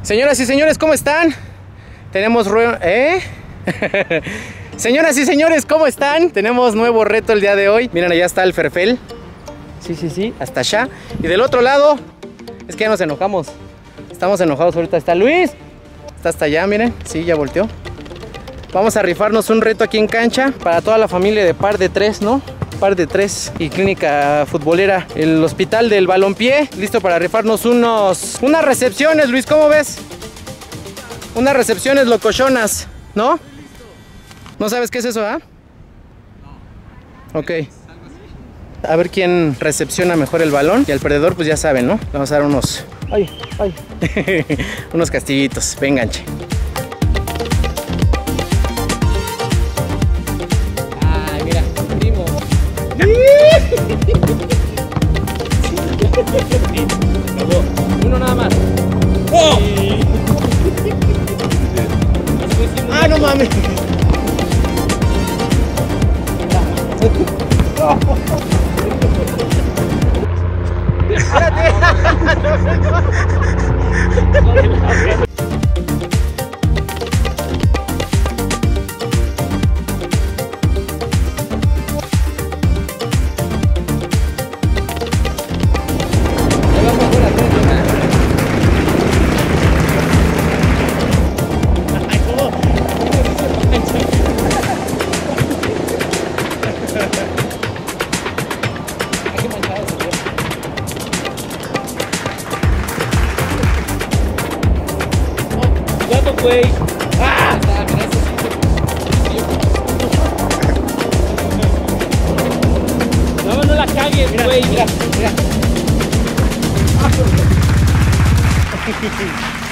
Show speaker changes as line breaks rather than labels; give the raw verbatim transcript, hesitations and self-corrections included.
Señoras y señores, ¿cómo están? Tenemos ruedo, ¿eh? Señoras y señores, ¿cómo están? Tenemos nuevo reto el día de hoy. Miren, allá está el Ferfel. Sí, sí, sí, hasta allá. Y del otro lado, es que ya nos enojamos. Estamos enojados ahorita. Está Luis. Está hasta allá, miren. Sí, ya volteó. Vamos a rifarnos un reto aquí en cancha para toda la familia de Par de Tres, ¿no? Par de Tres y Clínica Futbolera. El hospital del balompié. Listo para rifarnos unos... unas recepciones, Luis, ¿cómo ves? Unas recepciones locochonas, ¿no? ¿No sabes qué es eso, ah? No. Ok. A ver quién recepciona mejor el balón. Y al perdedor, pues ya saben, ¿no? Vamos a dar unos... ¡Ay! ¡Ay! unos castillitos. Vengan, che. ¡Ay, mira! Primo. Uno nada más. ¡Oh! ¡Ah, no mames! Güey. ¡Ah! No, no la cagues, güey. Mira, mira.